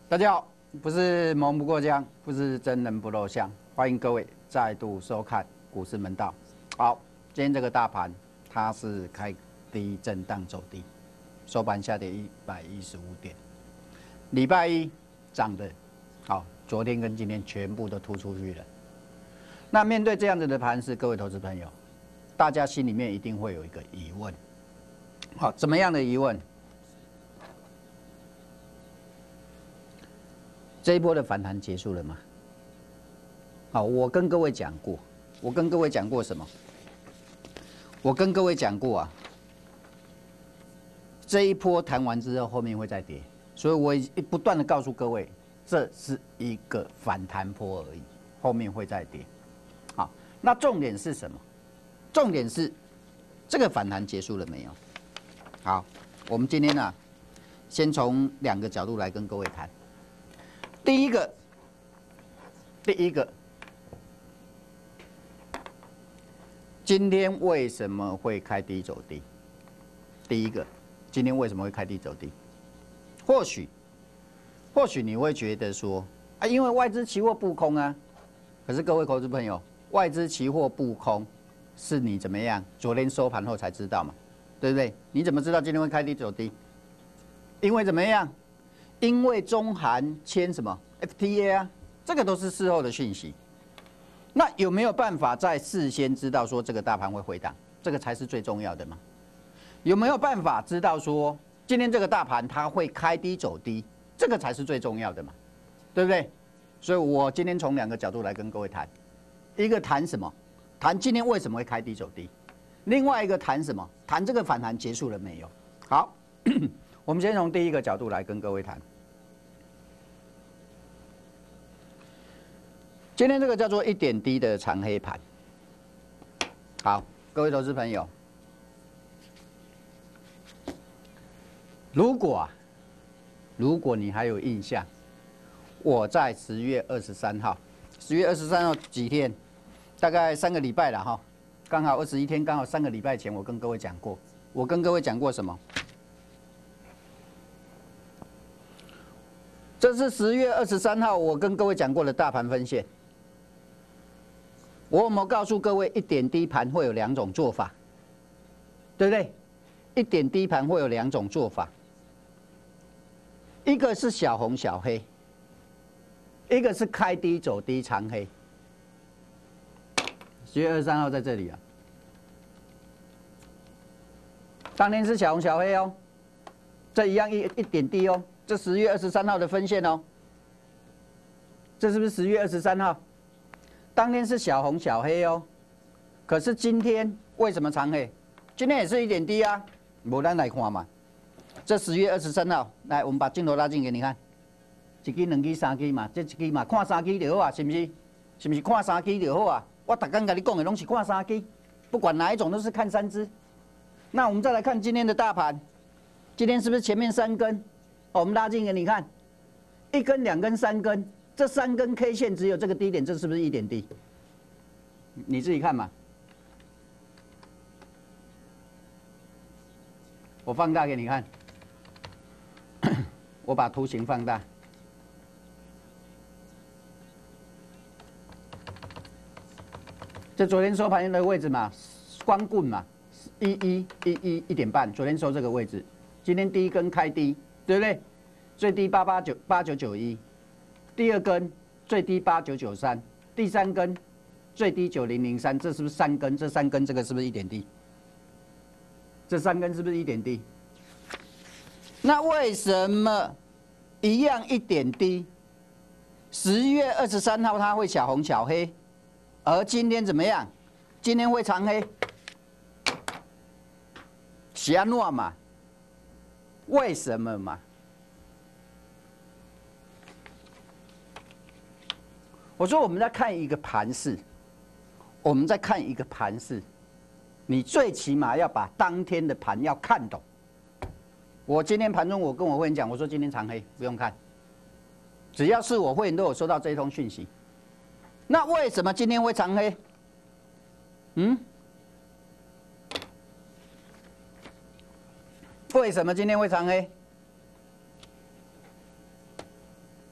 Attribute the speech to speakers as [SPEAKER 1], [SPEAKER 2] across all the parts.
[SPEAKER 1] 大家好，不是蒙不过江，不是真人不露相，欢迎各位再度收看股市门道。好，今天这个大盘它是开低震荡走低，收盘下跌115点。礼拜一涨的，好，昨天跟今天全部都突出去了。那面对这样子的盘势，各位投资朋友，大家心里面一定会有一个疑问。好，怎么样的疑问？这一波的反弹结束了吗？好，我跟各位讲过，什么？我跟各位讲过啊，这一波弹完之后，后面会再跌，所以我不断的告诉各位，这是一个反弹波而已，后面会再跌。好，那重点是什么？重点是这个反弹结束了没有？好，我们今天呢，先从2个角度来跟各位谈。第一个，今天为什么会开低走低？第一个，今天为什么会开低走低？或许你会觉得说，啊，因为外资期货布空啊。可是各位投资朋友，外资期货布空是你怎么样？昨天收盘后才知道嘛，对不对？你怎么知道今天会开低走低？因为怎么样？因为中韩签什么 FTA 啊，这个都是事后的讯息。那有没有办法在事先知道说这个大盘会回档？这个才是最重要的嘛。有没有办法知道说今天这个大盘它会开低走低？这个才是最重要的嘛，对不对？所以我今天从2个角度来跟各位谈，一个谈什么？谈今天为什么会开低走低？另外一个谈什么？谈这个反弹结束了没有？好。我们先从第一个角度来跟各位谈。今天这个叫做1点低的长黑盘。好，各位投资朋友，如果你还有印象，我在10月23号，10月23号几天？大概3个礼拜了哈，刚好21天，刚好3个礼拜前，我跟各位讲过，什么？这是10月23号，我跟各位讲过的大盘分线。我有没有告诉各位，1点低盘会有2种做法，对不对？1点低盘会有2种做法，一个是小红小黑，一个是开低走低长黑。10月23号在这里啊，当天是小红小黑哦，这一样一点低哦。这10月23号的分线哦，这是不是10月23号？当天是小红小黑哦，可是今天为什么长黑？今天也是1点低啊，无咱来看嘛。这10月23号，来，我们把镜头拉近给你看，一支、2支、3支嘛，这一支嘛，看3支就好啊，是不是？是不是看3支就好啊？我逐天跟你讲的拢是看3支，不管哪一种都是看3支。那我们再来看今天的大盘，今天是不是前面3根？我们拉近给你看，1根、2根、3根，这3根 K 线只有这个低点，这是不是1点低？你自己看嘛。我放大给你看，我把图形放大。这昨天收盘的位置嘛，光棍嘛，1点半，昨天收这个位置，今天第1根开低。对不对？最低8991，第2根最低8993，第3根最低9003，这是不是3根？这3根这个是不是1点低？这3根是不是1点低？那为什么一样1点低？10月23号它会小红小黑，而今天怎么样？今天会长黑，是安怎嘛？为什么嘛？我说我们在看一个盘势，你最起码要把当天的盘要看懂。我今天盘中我跟我会员讲，我说今天长黑不用看，只要是我会员都有收到这一通讯息。那为什么今天会长黑？为什么今天会长黑？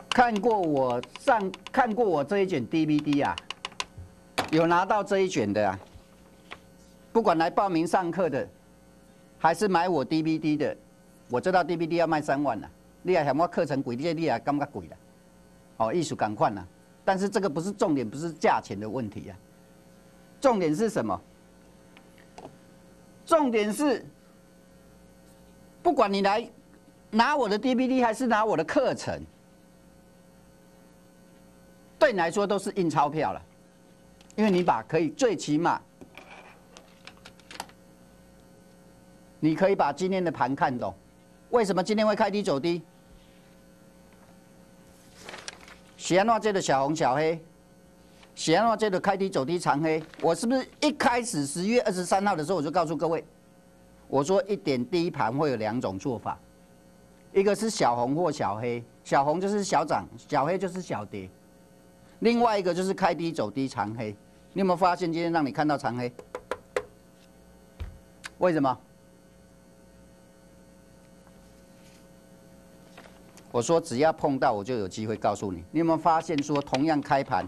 [SPEAKER 1] 看过我这一卷 DVD 啊，有拿到这一卷的啊，不管来报名上课的，还是买我 DVD 的，我知道 DVD 要卖3万了，你也嫌我课程贵，你也感觉贵了，哦，艺术赶快啦。但是这个不是重点，不是价钱的问题啊，重点是什么？重点是，不管你来拿我的 DVD 还是拿我的课程，对你来说都是印钞票了，因为你可以最起码，你可以把今天的盘看懂。为什么今天会开低走低？是安怎这个小红小黑？是安怎这个开低走低长黑？我是不是一开始10月23号的时候我就告诉各位，我说一点低盘会有2种做法，一个是小红或小黑，小红就是小涨，小黑就是小跌。另外一个就是开低走低长黑。你有没有发现今天让你看到长黑？为什么？我说只要碰到我就有机会告诉你。你有没有发现说同样开盘，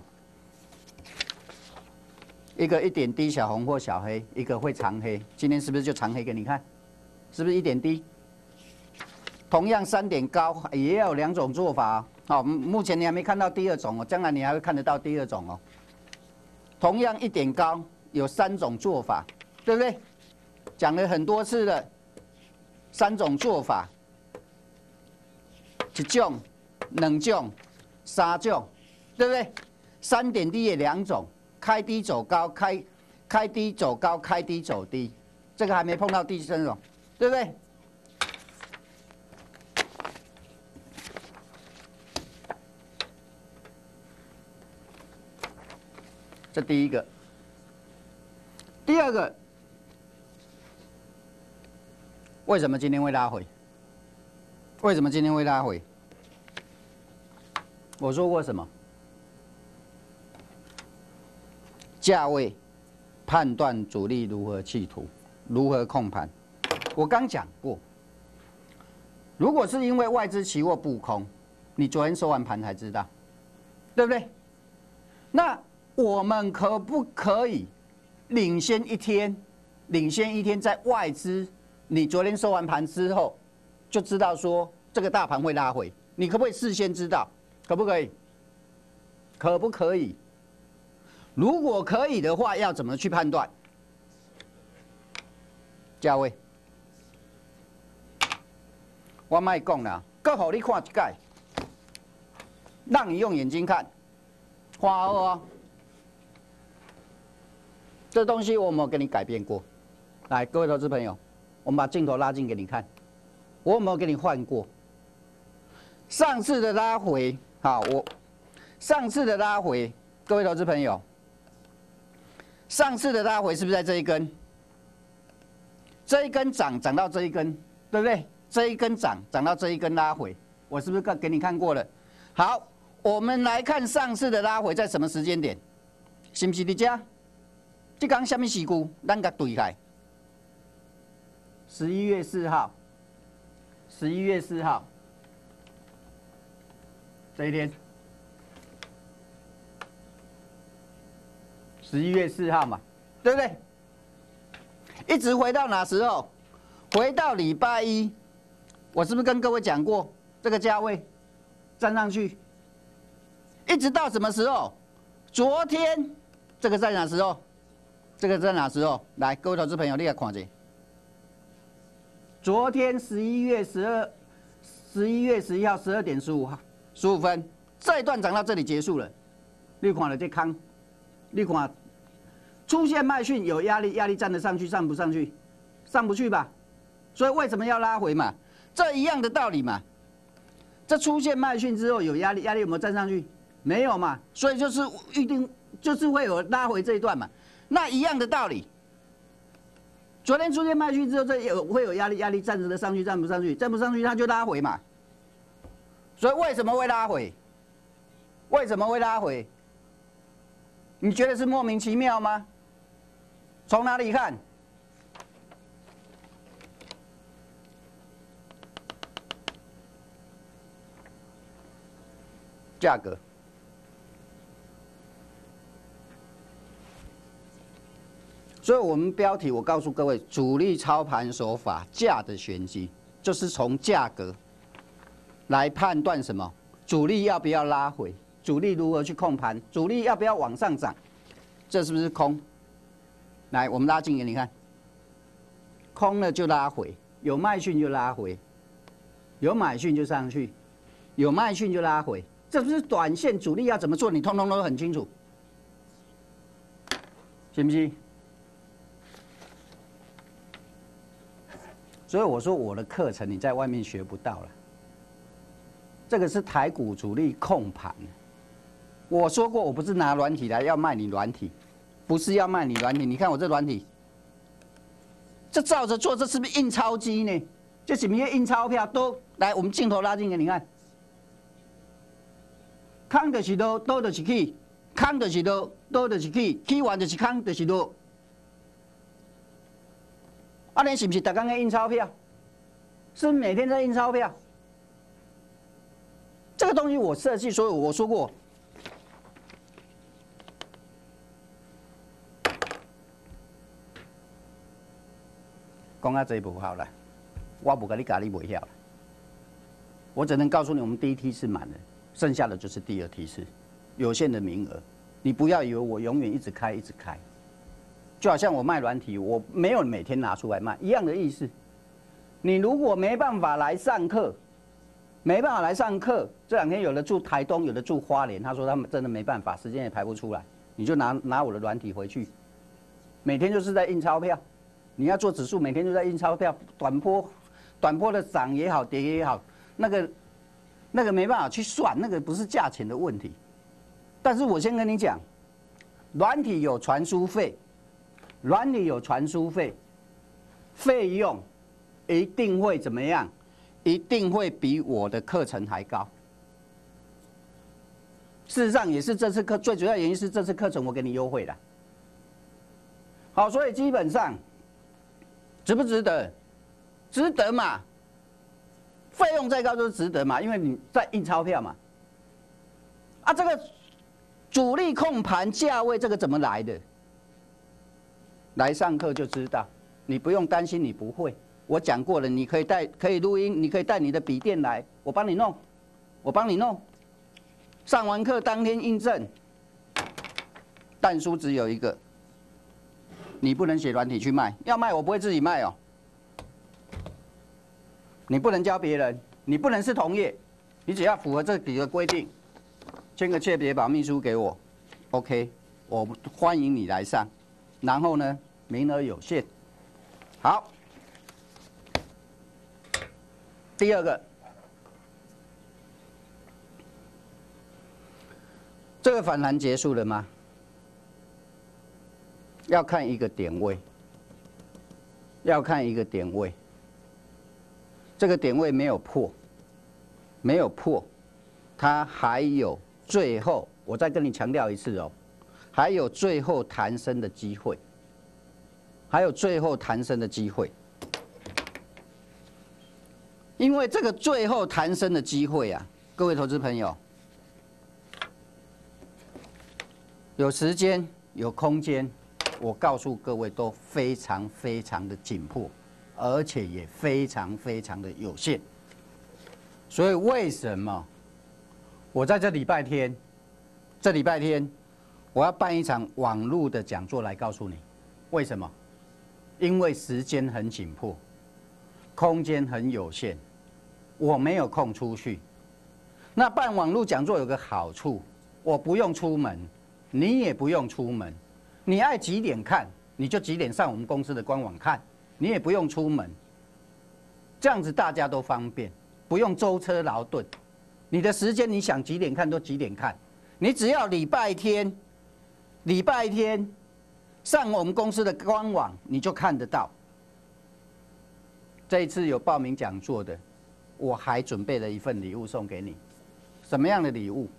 [SPEAKER 1] 一个一点低小红或小黑，一个会长黑，今天是不是就长黑给你看？是不是一点低？同样3点高也有2种做法哦。好，目前你还没看到第2种哦，将来你还会看得到第2种哦。同样1点高有3种做法，对不对？讲了很多次了，3种做法。1种、2种、3种，对不对？3点低也2种，开低走高，开低走高，开低走低，这个还没碰到第3种，对不对？这第一个，第2个，为什么今天会拉回？为什么今天会拉回？我说过什么？价位判断主力如何企图，如何控盘。我刚讲过，如果是因为外资期货布空，你昨天收完盘才知道，对不对？那我们可不可以领先一天？领先一天，在外资你昨天收完盘之后，就知道说这个大盘会拉回，你可不可以事先知道？可不可以？可不可以？如果可以的话，要怎么去判断？价位，我卖讲啦，搁互你看一解，让你用眼睛看，花二哦。这东西我有没有给你改变过？来，各位投资朋友，我们把镜头拉近给你看，我有没有给你换过？上次的拉回，好，上次的拉回，各位投资朋友，上次的拉回是不是在这一根？这一根涨到这一根，对不对？这一根涨到这一根拉回，我是不是给你看过了？好，我们来看上次的拉回在什么时间点？是不是在这？这刚什么时句？咱甲对开。11月4号，11月4号这一天，11月4号嘛，对不对？一直回到哪时候？回到礼拜1，我是不是跟各位讲过这个价位站上去，一直到什么时候？昨天这个在哪时候？这个在哪时候？来，各位投资朋友，你来看一下。昨天11月11号12点15分，这一段涨到这里结束了。你看了这康，你看出现卖讯有压力，压力站得上去，上不上去？上不去吧？所以为什么要拉回嘛？这一样的道理嘛。这出现卖讯之后有压力，压力有没有站上去？没有嘛。所以就是预定就是会有拉回这一段嘛。那一样的道理，昨天出现卖讯之后，这会有压力，压力站得上去，站不上去，站不上去它就拉回嘛。所以为什么会拉回？为什么会拉回？你觉得是莫名其妙吗？从哪里看？ 价格。所以，我们标题我告诉各位，主力操盘手法价的玄机，就是从价格来判断什么，主力要不要拉回，主力如何去控盘，主力要不要往上涨，这是不是空？来，我们拉近眼，你看，空了就拉回，有卖讯就拉回，有买讯就上去，有卖讯就拉回，这不是短线主力要怎么做，你通通都很清楚，信不信？所以我说我的课程你在外面学不到了，这个是台股主力控盘。我说过，我不是拿软体来要卖你软体，不是要卖你软体。你看我这软体，这照着做，这是不是印钞机呢？这是不是印钞票？都来，我们镜头拉近给你看，空就是多，多就是起，空就是多，多就是起，起完就是空就是多。啊，你是不是每天在印钞票？是不是每天在印钞票？这个东西我设计，所以我说过，讲到这一步好了，我不跟你咖喱不晓了，我只能告诉你，我们第一梯次满了，剩下的就是第二梯次，有限的名额，你不要以为我永远一直开一直开。就好像我卖软体，我没有每天拿出来卖，一样的意思。你如果没办法来上课，没办法来上课，这两天有的住台东，有的住花莲，他说他们真的没办法，时间也排不出来，你就拿我的软体回去，每天就是在印钞票。你要做指数，每天就在印钞票，短波的涨也好，跌也好，那个没办法去算，那个不是价钱的问题。但是我先跟你讲，软体有传输费。软体有传输费，费用一定会怎么样？一定会比我的课程还高。事实上，也是这次课最主要原因是这次课程我给你优惠了。好，所以基本上值不值得？值得嘛？费用再高都是值得嘛，因为你在印钞票嘛。啊，这个主力控盘价位这个怎么来的？来上课就知道，你不用担心你不会。我讲过了，你可以录音，你可以带你的笔电来，我帮你弄，我帮你弄。上完课当天印证，但书只有一个，你不能写软体去卖，要卖我不会自己卖哦。你不能教别人，你不能是同业，你只要符合这几个规定，签个切别保密书给我 ，OK， 我欢迎你来上。然后呢，名额有限。好，第二个，这个反弹结束了吗？要看一个点位，要看一个点位。这个点位没有破，没有破，它还有最后，我再跟你强调一次哦。还有最后弹升的机会，还有最后弹升的机会，因为这个最后弹升的机会啊，各位投资朋友，有时间有空间，我告诉各位都非常非常的紧迫，而且也非常非常的有限。所以为什么我在这礼拜天，我要办一场网络的讲座来告诉你，为什么？因为时间很紧迫，空间很有限，我没有空出去。那办网络讲座有个好处，我不用出门，你也不用出门，你爱几点看你就几点上我们公司的官网看，你也不用出门，这样子大家都方便，不用舟车劳顿。你的时间你想几点看都几点看，你只要礼拜天上我们公司的官网，你就看得到。这一次有报名讲座的，我还准备了一份礼物送给你。什么样的礼物？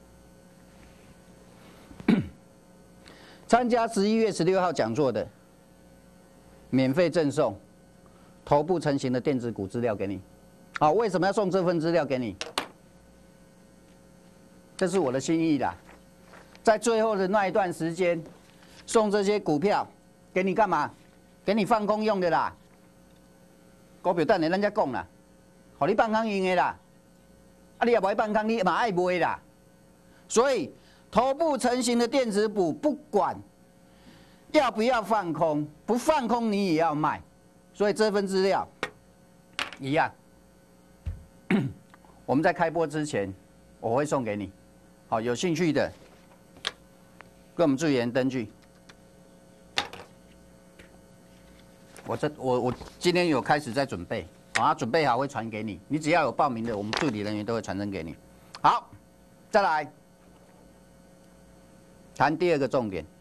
[SPEAKER 1] 参加11月16号讲座的，免费赠送头部成型的电子股资料给你。好，为什么要送这份资料给你？ 这是我的心意啦。在最后的那一段时间，送这些股票给你干嘛？给你放空用的啦。股票等下咱再讲啦，互你放空用的啦。啊，你也不爱放空，你嘛爱卖啦。所以头部成型的电子股，不管要不要放空，不放空你也要卖。所以这份资料一样，我们在开播之前我会送给你。好，有兴趣的跟我们助理员登记。我今天有开始在准备，好，准备好会传给你。你只要有报名的，我们助理人员都会传真给你。好，再来谈第二个重点，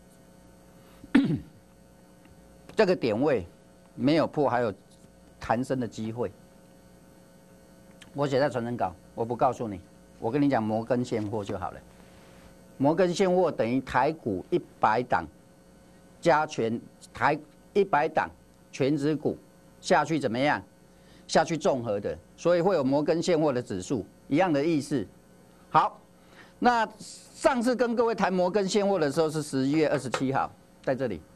[SPEAKER 1] 这个点位没有破，还有弹升的机会。我写在传真稿，我不告诉你，我跟你讲摩根现货就好了。摩根现货等于台股100档加台100档全指股下去怎么样？下去综合的，所以会有摩根现货的指数，一样的意思。好，那上次跟各位谈摩根现货的时候是11月27号，在这里。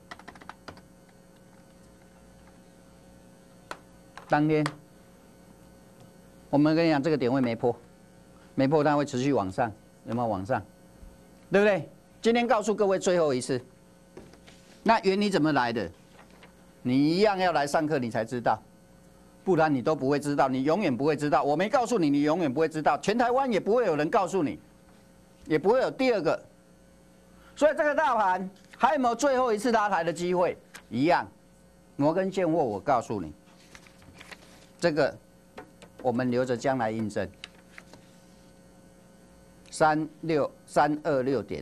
[SPEAKER 1] 当天，我们跟你讲，这个点位没破，没破它会持续往上，有没有往上？对不对？今天告诉各位最后一次，那原理怎么来的？你一样要来上课，你才知道，不然你都不会知道，你永远不会知道。我没告诉你，你永远不会知道，全台湾也不会有人告诉你，也不会有第二个。所以这个大盘还有没有最后一次拉抬的机会？一样，摩根现货，我告诉你。这个我们留着将来印证。326.2，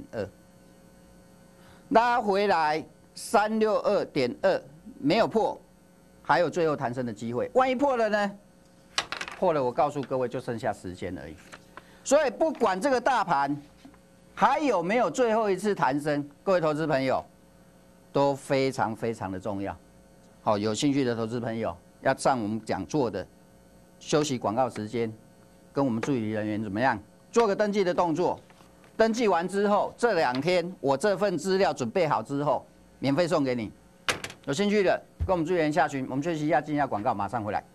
[SPEAKER 1] 拉回来362.2没有破，还有最后弹升的机会。万一破了呢？破了，我告诉各位，就剩下时间而已。所以不管这个大盘还有没有最后一次弹升，各位投资朋友都非常非常的重要。好，有兴趣的投资朋友。要上我们讲座的休息广告时间，跟我们助理人员怎么样做个登记的动作？登记完之后，这2天我这份资料准备好之后，免费送给你。有兴趣的跟我们助理人员下群，我们休息一下，进一下广告，马上回来。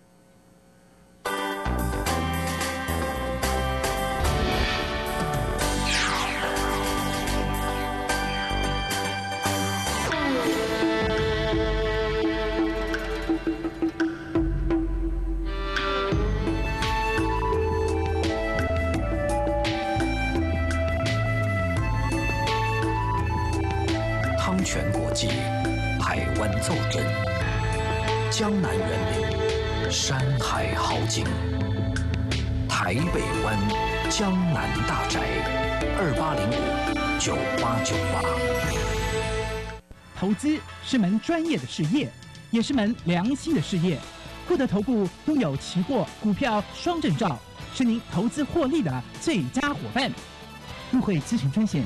[SPEAKER 2] 全国际海湾奏真，江南园林山海豪景，台北湾江南大宅，28059898。
[SPEAKER 3] 投资是门专业的事业，也是门良心的事业。固德投顾拥有期货、股票双证照，是您投资获利的最佳伙伴。入会咨询专线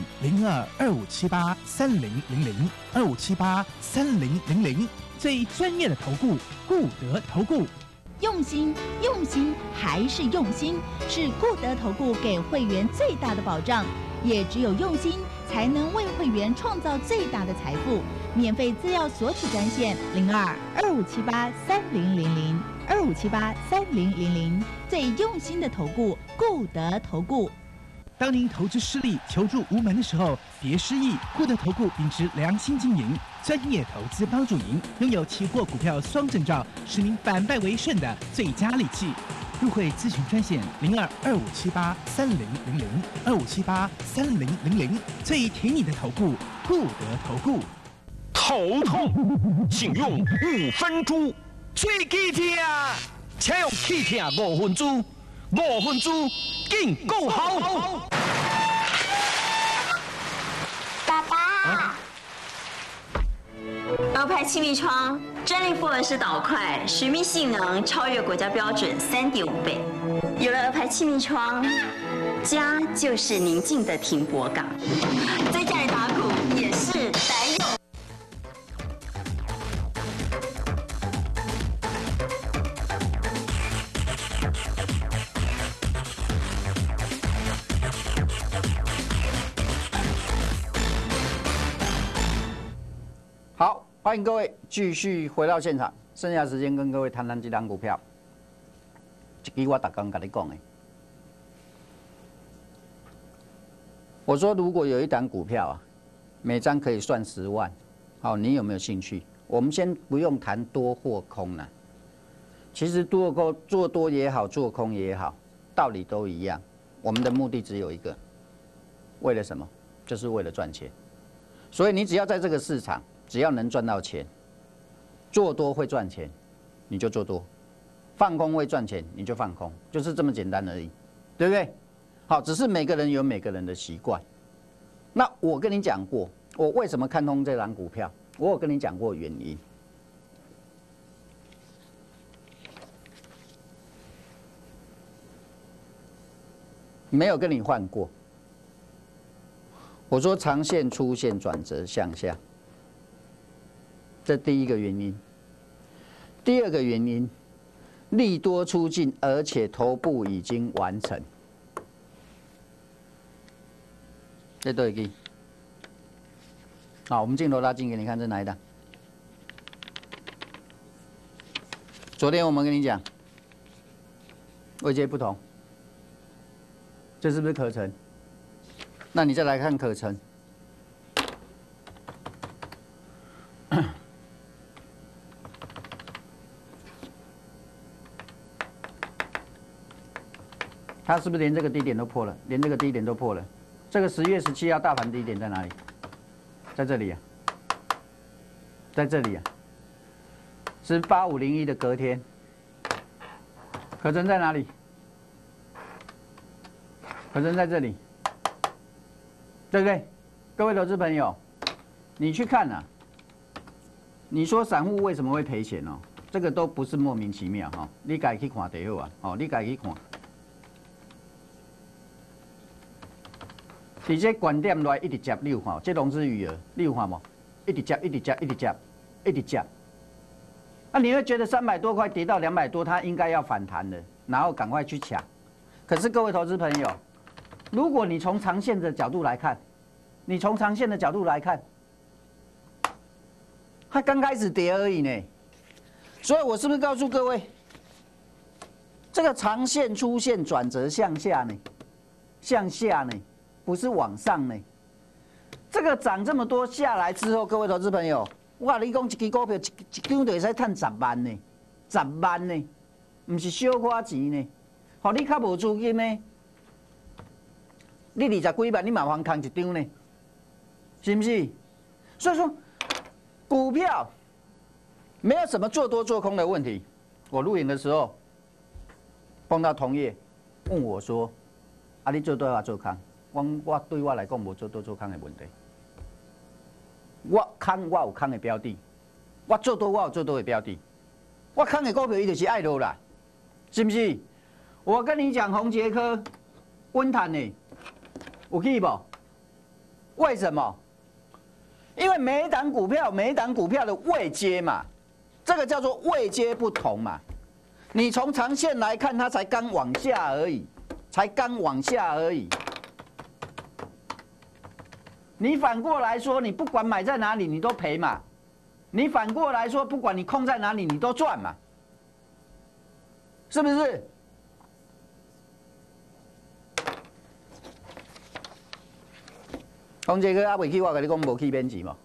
[SPEAKER 3] 02-2578-3000，2578-3000，最专业的投顾，固德投顾。
[SPEAKER 4] 用心，用心还是用心，是固德投顾给会员最大的保障。也只有用心，才能为会员创造最大的财富。免费资料索取专线02-2578-3000，2578-3000，最用心的投顾，固德投顾。
[SPEAKER 3] 当您投资失利、求助无门的时候，别失意。固德投顾秉持良心经营，专业投资帮助您，拥有期货、股票双证照，使您反败为胜的最佳利器。入会咨询专线02-2578-3000，2578-3000，最挺你的投顾，固德投顾。
[SPEAKER 5] 头痛，请用5分猪。
[SPEAKER 6] 喙齿痛，请用气痛5分猪，5分猪。更够好！
[SPEAKER 7] 爸爸，鹅牌气密窗专利复合式导块，水密性能超越国家标准3.5倍。有了鹅牌气密窗，家就是宁静的停泊港。在家里打鼓也是得用。
[SPEAKER 1] 欢迎各位继续回到现场，剩下时间跟各位谈谈这档股票。这个我刚跟你讲的，我说如果有一档股票啊，每张可以算10万，好，你有没有兴趣？我们先不用谈多或空了，其实做多也好，做空也好，道理都一样。我们的目的只有一个，为了什么？就是为了赚钱。所以你只要在这个市场，只要能赚到钱，做多会赚钱，你就做多；放空会赚钱，你就放空，就是这么简单而已，对不对？好，只是每个人有每个人的习惯。那我跟你讲过，我为什么看通这档股票，我有跟你讲过原因。没有跟你换过。我说长线出现转折向下，这第一个原因。第二个原因，利多出尽，而且头部已经完成。这都已经。好，我们镜头拉近给你看，这哪一档？昨天我们跟你讲，位阶不同，这是不是可成？那你再来看可成，它是不是连这个低点都破了？连这个低点都破了。这个10月17号大盘低点在哪里？在这里啊，在这里啊，是8501的隔天。可成在哪里？可成在这里。对不对？各位投资朋友，你去看啊，你说散户为什么会赔钱哦？这个都不是莫名其妙哈，你自己去看就好啊，哦，你自己去看。伫这观点内一直接，你有看？这融资余额你有看无？一直接，一直接，一直接，一直接。那你会觉得300多块跌到200多，它应该要反弹的，然后赶快去抢。可是各位投资朋友，如果你从长线的角度来看，它刚开始跌而已呢。所以我是不是告诉各位，这个长线出现转折向下呢？向下呢，不是往上呢。这个涨这么多下来之后，各位投资朋友，我跟你讲，一支股票一张就会使赚10万呢，10万呢，不是小可钱呢。好，你较无资金呢？你20几万，你麻烦扛一张呢，是不是？所以说，股票没有什么做多做空的问题。我录影的时候碰到同业问我说：“啊，你做多还做空？”我对我来讲无做多做空的问题。我有空的标的，我做多我有做多的标的，我空的股票伊就是爱落啦，是不是？我跟你讲，宏捷科、温坦呢？有去不？为什么？因为每一档股票的位阶嘛，这个叫做位阶不同嘛。你从长线来看，它才刚往下而已，你反过来说，你不管买在哪里，你都赔嘛。你反过来说，不管你空在哪里，你都赚嘛，是不是？宏捷科还未去，我跟你讲无去免钱无。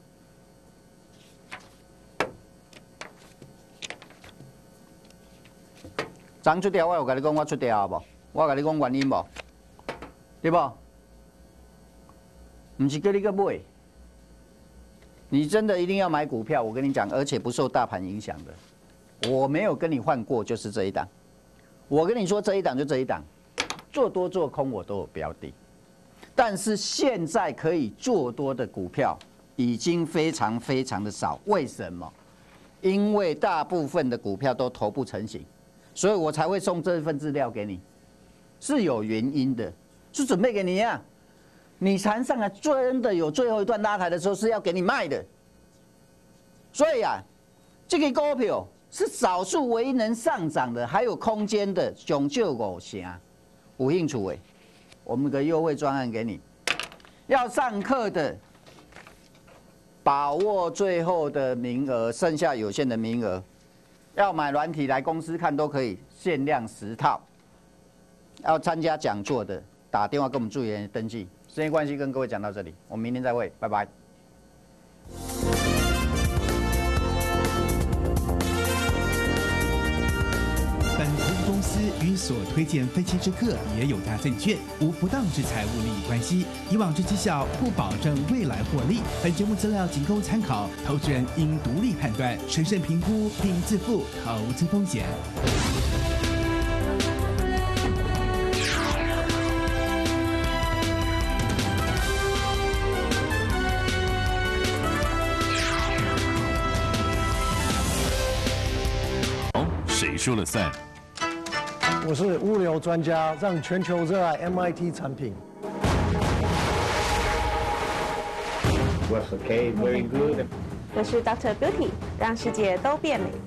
[SPEAKER 1] 涨出掉，我有跟你讲我出掉无？我跟你讲原因无？对不？不是叫你去买，你真的一定要买股票。我跟你讲，而且不受大盘影响的。我没有跟你换过，就是这一档。我跟你说，这一档就这一档，做多做空我都有标的。但是现在可以做多的股票已经非常非常的少，为什么？因为大部分的股票都头部成型，所以我才会送这份资料给你，是有原因的，是准备给你啊。你缠上来真的有最后一段拉抬的时候是要给你卖的，所以啊，这个股票是少数唯一能上涨的，还有空间的，上少5成，有兴趣的？我们有个优惠专案给你，要上课的把握最后的名额，剩下有限的名额，要买软体来公司看都可以，限量10套。要参加讲座的，打电话跟我们助理员登记。时间关系，跟各位讲到这里，我们明天再会，拜拜。
[SPEAKER 3] 本投资公司与所推荐分期之客也有大证券无不当之财务利益关系，以往之绩效不保证未来获利。本节目资料仅供参考，投资人应独立判断、审慎评估并自负投资风险。
[SPEAKER 5] 谁说了算？
[SPEAKER 8] 我是物流专家，让全球热爱 MIT 产品。
[SPEAKER 9] Was okay, very good.
[SPEAKER 10] 我是 Dr. Beauty， 让世界都变美。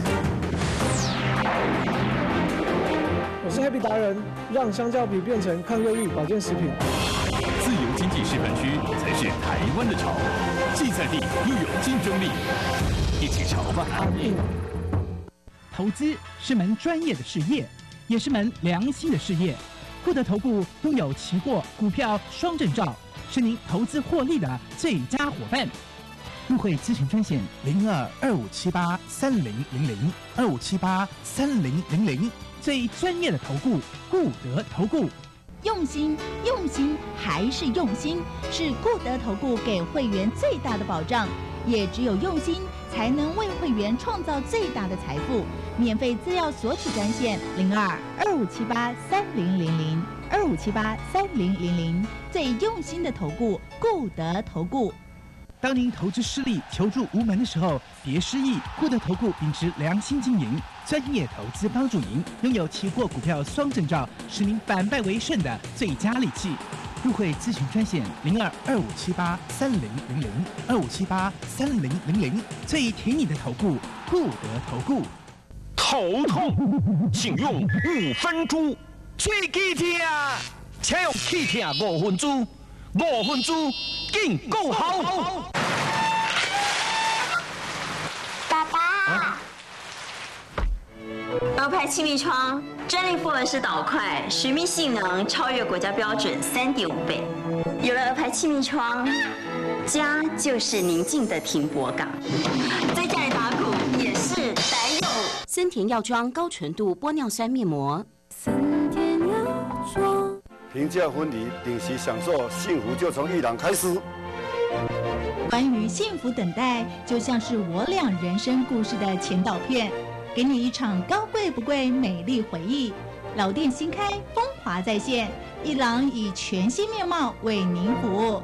[SPEAKER 8] 我是 Happy 达人，让香蕉皮变成抗忧郁保健食品。
[SPEAKER 5] 自由经济示范区才是台湾的潮，既在地又有竞争力，一起潮吧！
[SPEAKER 3] 投资是门专业的事业，也是门良心的事业。固德投顾拥有期货、股票双证照，是您投资获利的最佳伙伴。入会咨询专线02-2578-3000，2578-3000，最专业的投顾，固德投顾。
[SPEAKER 4] 用心，用心还是用心，是固德投顾给会员最大的保障。也只有用心，才能为会员创造最大的财富。免费资料索取专线02-2578-3000，2578-3000，最用心的投顾，固德投顾。
[SPEAKER 3] 当您投资失利、求助无门的时候，别失意。固德投顾秉持良心经营，专业投资帮助您，拥有期货、股票双证照，使您反败为胜的最佳利器。入会咨询专线02-2578-3000，2578-3000，最挺你的投顾，固德投顾。
[SPEAKER 6] 头痛，请用5分猪。最忌痛，请用气痛5分猪，5分猪更够好。
[SPEAKER 7] 爸爸，鹅牌气密窗，真力复合式导块，水密性能超越国家标准3.5倍。有了鹅牌气密窗，家就是宁静的停泊港。在家里打鼓也是得有
[SPEAKER 11] 森田药妆高纯度玻尿酸面膜。
[SPEAKER 12] 森田药妆，
[SPEAKER 13] 评价婚礼，定期享受幸福就从一朗开始。
[SPEAKER 4] 关于幸福等待，就像是我俩人生故事的前导片，给你一场高贵不贵美丽回忆。老店新开，风华再现，一朗以全新面貌为您服务。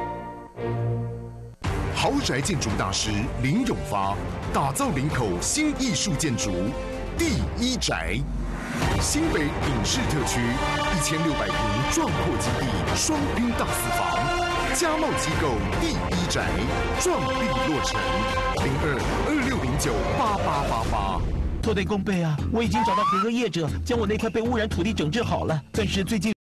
[SPEAKER 14] 豪宅建筑大师林永发打造林口新艺术建筑第一宅，新北影视特区1600平壮阔基地，双拼大4房，家贸机构第一宅，壮丽落成，02-2609-8888。
[SPEAKER 6] 托对公贝啊，我已经找到合格业者，将我那块被污染土地整治好了，但是最近